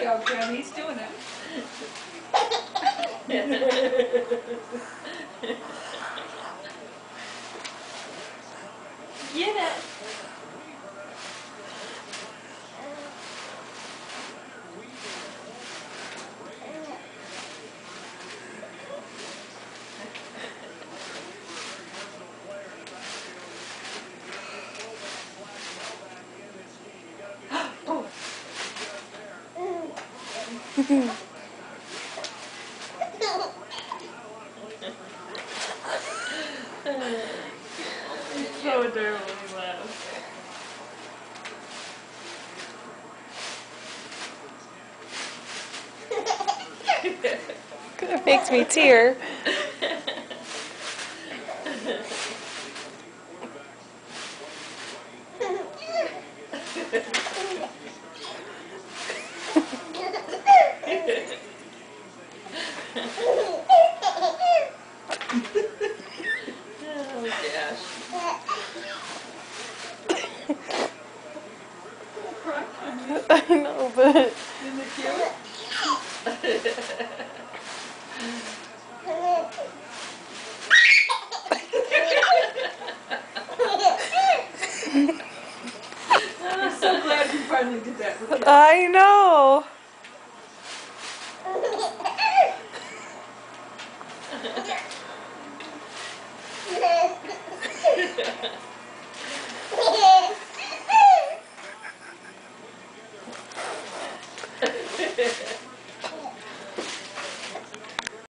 go, Kim. He's doing it. Get it. So adorable, he laughs. It makes me tear. Oh gosh. I know, but Isn't it cute? I'm so glad you finally did that with Kim. I know.